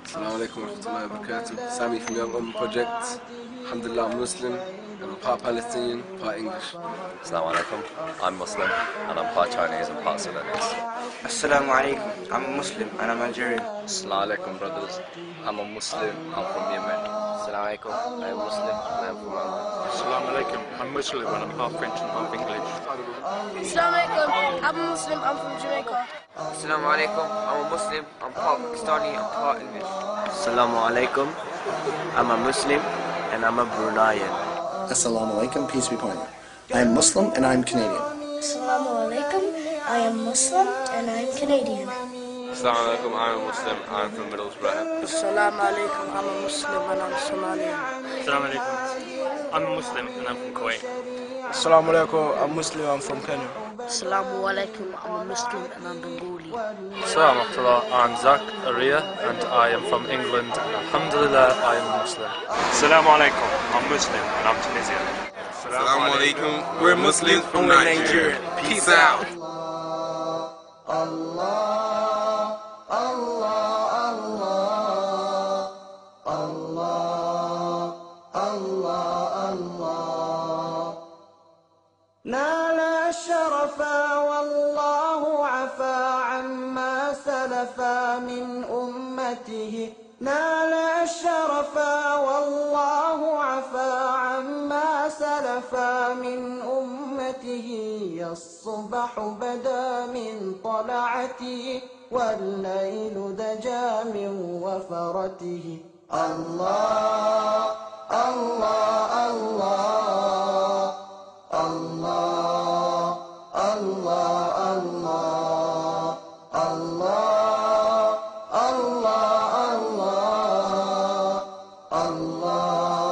Assalamu alaikum wa rahmatullahi wa barakatuh. Sami from Young Ummah Project. Alhamdulillah, I'm Muslim and I'm part Palestinian, part English. Assalamu alaikum. I'm Muslim and I'm part Chinese and part Sudanese. Assalamu alaikum. I'm a Muslim and I'm Algerian. Assalamu alaikum, brothers. I'm a Muslim. I'm from Yemen. Assalamu alaikum. I'm Muslim and I'm from London. Assalamu alaikum. I'm Muslim and I'm half French and half English. Assalamu alaikum. I'm a Muslim. I'm from Jamaica. Assalamu alaikum. I'm a Muslim. I'm part Pakistani. I'm part English. Assalamu alaikum. I'm a Muslim and I'm a Bruneian. Assalamu alaikum. Peace be upon you. I am Muslim and I am Canadian. Assalamu alaikum. I am Muslim and I am Canadian. Assalamu alaikum. I'm a Muslim. I'm from Middlesbrough. Assalamu alaikum. I'm a Muslim and I'm Somalian. Assalamu alaikum. I'm a Muslim and I'm from Kuwait. Assalamu alaikum. I'm Muslim. I'm from Kenya. Assalamu alaikum. I'm a Muslim and I'm Bengali. Assalamu alaikum. I'm Zak Aria and I am from England. Alhamdulillah, I am Muslim. Assalamu alaikum. I'm Muslim and I'm Tunisian. Assalamu alaikum. We're Muslims from Nigeria. Peace out. Allah, Allah, Allah, Allah, Allah, Allah. نال الشرف والله عفا عما سلف من أمته. نال الشرف والله عفا عما سلف من أمته. الصبح بدا من طلعته والليل دجا من وفرته. الله الله الله الله الله الله الله الله الله الله